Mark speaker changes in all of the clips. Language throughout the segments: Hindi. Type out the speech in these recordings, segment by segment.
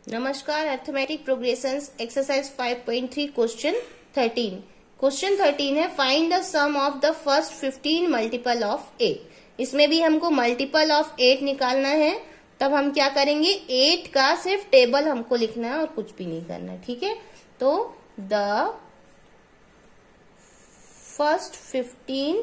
Speaker 1: नमस्कार। Arithmetic progressions exercise 5.3 question 13। Question 13 है find the sum of the first 15 multiple of 8। इसमें भी हमको मल्टीपल ऑफ 8 निकालना है। तब हम क्या करेंगे, 8 का सिर्फ टेबल हमको लिखना है और कुछ भी नहीं करना है। ठीक है, तो the first 15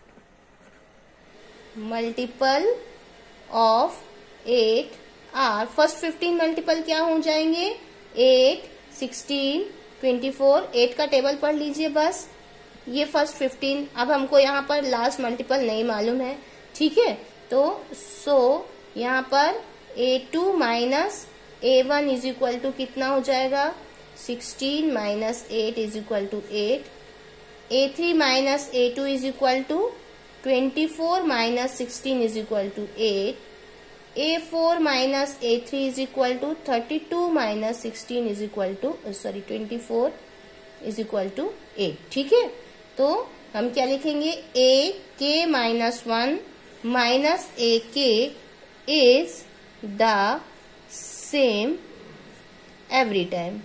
Speaker 1: multiple of 8 are, first 15 multiple क्या हो जाएंगे, 8, 16, 24। 8 का टेबल पढ़ लीजिए बस, ये फर्स्ट 15। अब हमको यहाँ पर लास्ट मल्टीपल नहीं मालूम है। ठीक है, तो यहाँ पर A2 minus A1 is equal to कितना हो जाएगा, 16 minus 8 is equal to 8। A3 minus A2 is equal to 24 minus 16 is equal to 8। A4 minus A3 is equal to 32 minus 16 is equal to 24 is equal to 8। ठीक है, तो हम क्या लिखेंगे, AK minus 1 minus AK is the same every time.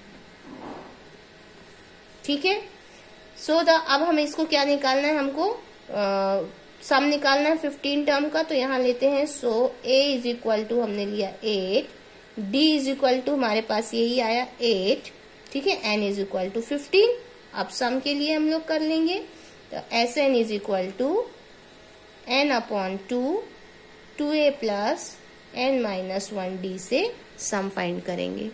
Speaker 1: ठीक है, अब हम इसको क्या निकालना है, हमको सम निकालना है 15 टर्म का। तो यहाँ लेते हैं, A इज इक्वल टू हमने लिया 8, D इज इक्वल टू हमारे पास यही आया 8। ठीक है, N इज इक्वल टू 15। अब सम के लिए हम लोग कर लेंगे, तो SN is equal to N upon 2A plus N minus 1D से सम फाइंड करेंगे।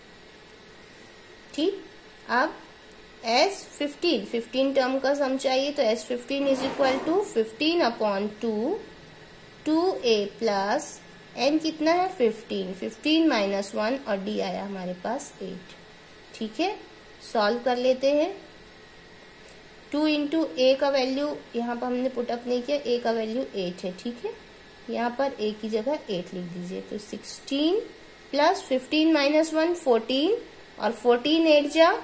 Speaker 1: ठीक, अब S15 टर्म का सम चाहिए, तो S15 is equal to 15 upon 2A plus N कितना है 15 माइनस 1 और D आया हमारे पास 8। ठीक है, सॉल्व कर लेते हैं। 2 इंटू A का वैल्यू यहाँ पर हमने पुटअप नहीं किया, A का वैल्यू 8 है। ठीक है, यहाँ पर A की जगह 8 लिख दीजिए, तो 16 प्लस 15 माइनस 1 14 और 14 8 जा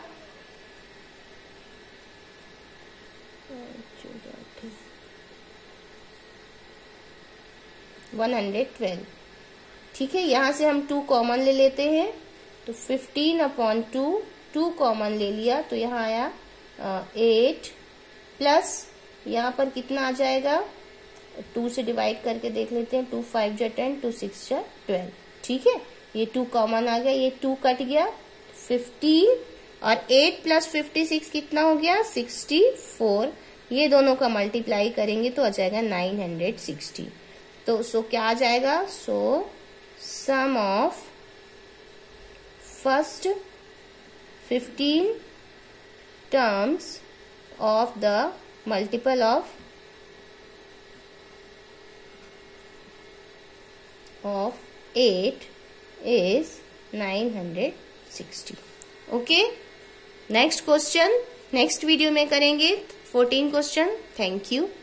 Speaker 1: 112। ठीक है, यहां से हम 2 कॉमन ले लेते हैं, तो 15 अपॉन 2 कॉमन ले लिया, तो यहाँ आया 8 प्लस यहाँ पर कितना आ जाएगा, 2 से डिवाइड करके देख लेते हैं, 2 5 जा 10, 2 6 जा 12। ठीक है, ये 2 कॉमन आ गया, ये 2 कट गया, 15 और 8 प्लस 56 कितना हो गया 64। ये दोनों का मल्टीप्लाई करेंगे तो आ जाएगा 960। तो क्या आ जाएगा, sum of first 15 terms of the multiple of 8 is 960। Okay, next question next video में करेंगे 14 क्वेश्चन। Thank you.